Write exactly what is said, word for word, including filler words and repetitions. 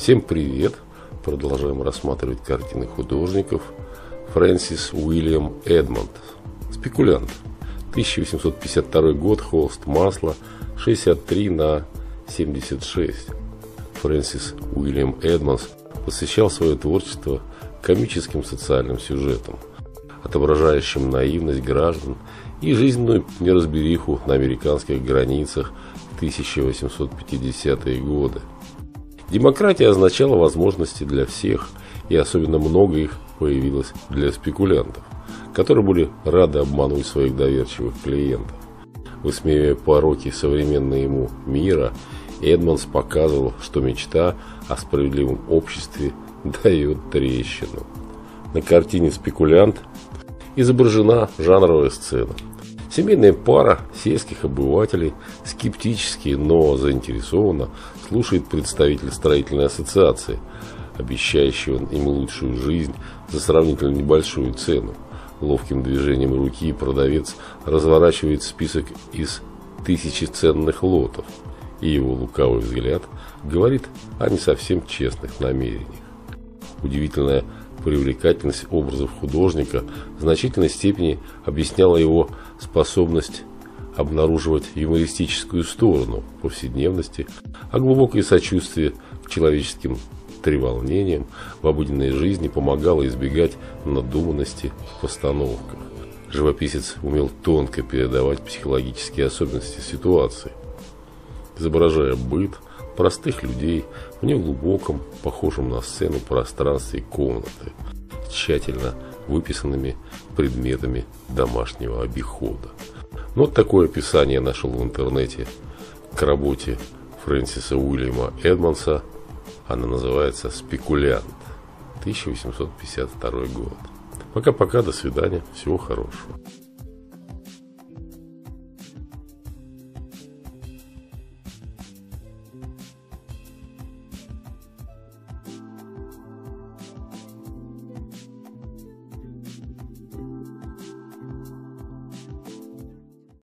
Всем привет! Продолжаем рассматривать картины художников. Фрэнсис Уильям Эдмонд. Спекулянт. тысяча восемьсот пятьдесят второй год. Холст масла. шестьдесят три на семьдесят шесть. Фрэнсис Уильям Эдмондс посвящал свое творчество комическим социальным сюжетам, отображающим наивность граждан и жизненную неразбериху на американских границах в тысяча восемьсот пятидесятые годы. Демократия означала возможности для всех, и особенно много их появилось для спекулянтов, которые были рады обмануть своих доверчивых клиентов. Высмеивая пороки современного ему мира, Эдмондс показывал, что мечта о справедливом обществе дает трещину. На картине «Спекулянт» изображена жанровая сцена. Семейная пара сельских обывателей скептически, но заинтересованно слушает представителя строительной ассоциации, обещающего им лучшую жизнь за сравнительно небольшую цену. Ловким движением руки продавец разворачивает список из тысячи ценных лотов, и его лукавый взгляд говорит о не совсем честных намерениях. Удивительная привлекательность образов художника в значительной степени объясняла его способность обнаруживать юмористическую сторону повседневности, а глубокое сочувствие к человеческим треволнениям в обыденной жизни помогало избегать надуманности в постановках. Живописец умел тонко передавать психологические особенности ситуации, изображая быт простых людей в неглубоком, похожем на сцену пространстве комнаты, тщательно выписанными предметами домашнего обихода. Но вот такое описание я нашел в интернете к работе Фрэнсиса Уильяма Эдмондса. Она называется «Спекулянт», тысяча восемьсот пятьдесят второй год. Пока-пока, до свидания, всего хорошего.